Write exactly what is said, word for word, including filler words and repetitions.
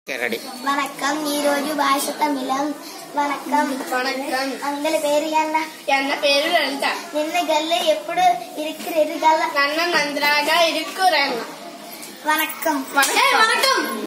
வணக்கம். ஈரோஜு భాష తమిళం. వణకం వణకం అంగల పేరు ఎన్న ఎన్న పేరు రంట నిన్న గల్ల ఎప్పుడు ఇరుక్కురు గల్ల నన్న నంద్రాగా ఇరుక్కురన్న వణకం వణకం